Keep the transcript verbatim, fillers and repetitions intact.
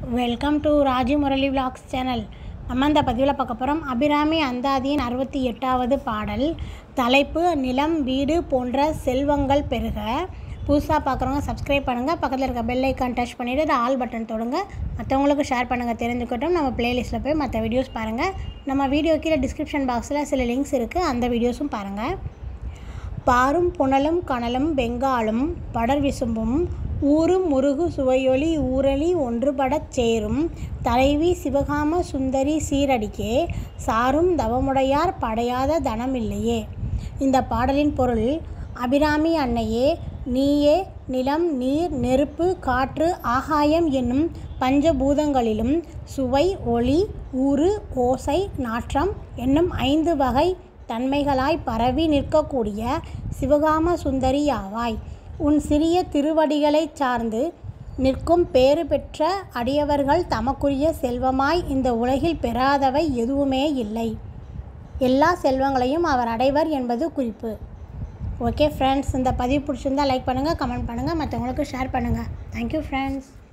Welcome to Raju Murali vlogs channel. நம்ம இந்த பதிவில் பார்க்க போகிறோம் அபிராமி அந்தாதியின் அறுபத்தி எட்டாவது பாடல். தலைப்பு நிலம் வீடு போன்ற செல்வங்கள் பெருக. புதுசாக பார்க்குறவங்க சப்ஸ்கிரைப் பண்ணுங்கள், பக்கத்தில் இருக்க பெல் ஐக்கான் டச் பண்ணிவிட்டு அதை ஆல் பட்டன் தொடுங்க, மற்றவங்களுக்கு ஷேர் பண்ணுங்கள், தெரிஞ்சுக்கட்டும். நம்ம ப்ளேலிஸ்ட்டில் போய் மற்ற வீடியோஸ் பாருங்கள். நம்ம வீடியோ கீழே டிஸ்கிரிப்ஷன் பாக்ஸில் சில லிங்க்ஸ் இருக்குது, அந்த வீடியோஸும் பாருங்கள். பாரும் புனலும் கனலும் வெங்காலும் படர் விசும்பும் ஊரும் முருகு சுவையொலி ஊரலி ஒன்றுபடச் சேரும் தலைவி சிவகாம சுந்தரி சீரடிக்கே சாரும் தவமுடையார் படையாத தனமில்லையே. இந்த பாடலின் பொருள்: அபிராமி அன்னையே, நீயே நிலம், நீர், நெருப்பு, காற்று, ஆகாயம் என்னும் பஞ்சபூதங்களிலும் சுவை, ஒளி, ஊறு, ஓசை, நாற்றம் என்னும் ஐந்து வகை தன்மைகளாய் பரவி நிற்கக்கூடிய சிவகாம சுந்தரியாவாய். உன் சிறிய திருவடிகளைச் சார்ந்து நிற்கும் பேறு பெற்ற அடியவர்கள் தமக்குரிய செல்வமாய் இந்த உலகில் பெறாதவை எதுவுமே இல்லை. எல்லா செல்வங்களையும் அவர் அடைவர் என்பது குறிப்பு. ஓகே ஃப்ரெண்ட்ஸ், இந்த பதிவு பிடிச்சிருந்தால் லைக் பண்ணுங்கள், கமெண்ட் பண்ணுங்கள், மற்றவங்களுக்கு ஷேர் பண்ணுங்கள். Thank you friends.